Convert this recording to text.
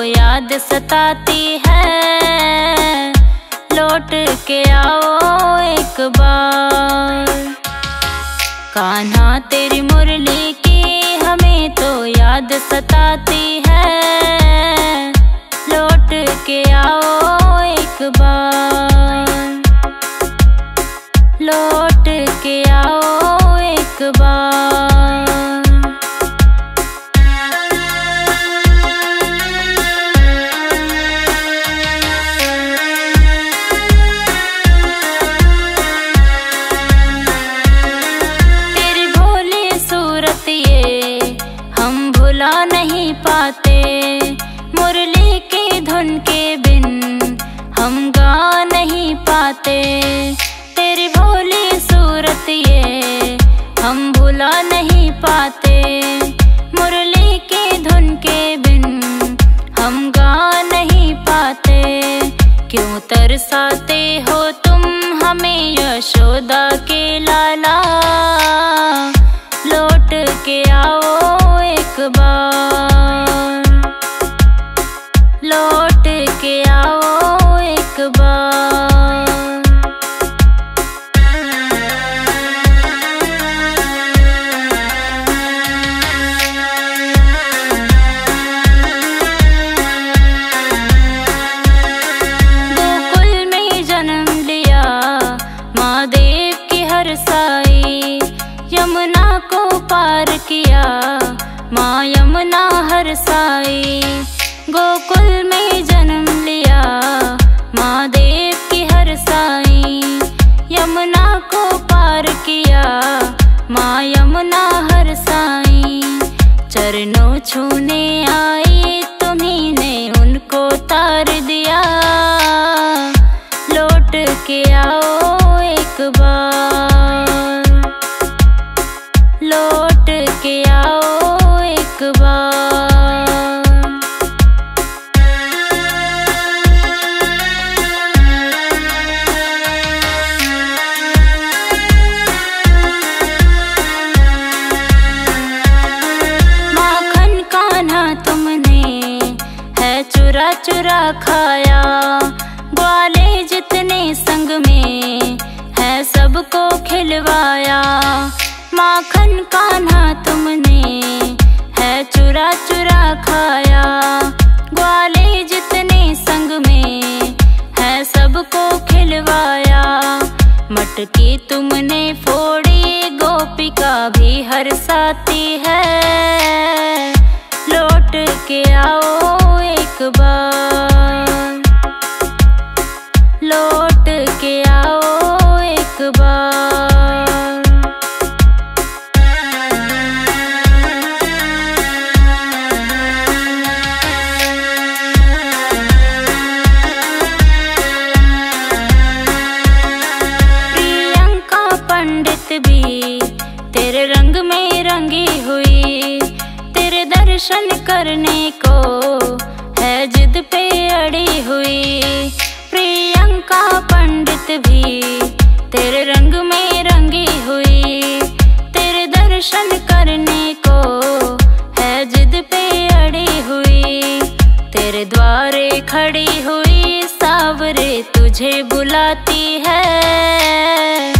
याद सताती है, लौट के आओ एक बार। कान्हा तेरी मुरली की हमें तो याद सताती है, लौट के आओ एक बार, लौट के आओ एक बार। भुला नहीं पाते, मुरली की धुन के बिन हम गा नहीं पाते। तेरी भोली सूरत ये हम भुला नहीं पाते, मुरली की धुन के बिन हम गा नहीं पाते। क्यों तरसाते हो तुम हमें यशोदा के लाला, लौट के आओ एक बार, लौट के आओ एक बार। गोकुल में जन्म लिया महादेव की हर साई, यमुना को पार किया माँ यमुना हर साई। गोकुल में जन्म लिया महादेव की हर साई, यमुना को पार किया माँ यमुना हर साई। चरणों छूने आई तुम्ही ने उनको तार दिया, लौट के आओ एक बार, लौट के आओ एक बार। माखन कान्हा तुमने है चुरा चुरा खाया, ग्वाले जितने संग में है सबको खिलवाया। माखन कान्हा तुमने है चुरा चुरा खाया, ग्वाले जितने संग में है सबको खिलवाया। मटकी तुमने फोड़ी गोपिका भी हरसाती है, लौट के आओ एक बार, लौट के आओ एक बार। पंडित भी तेरे रंग में रंगी हुई, तेरे दर्शन करने को है जिद पे अड़ी हुई। प्रियंका पंडित भी तेरे रंग में रंगी हुई, तेरे दर्शन करने को है जिद पे अड़ी हुई। तेरे द्वारे खड़ी हुई सावरे तुझे बुलाती है,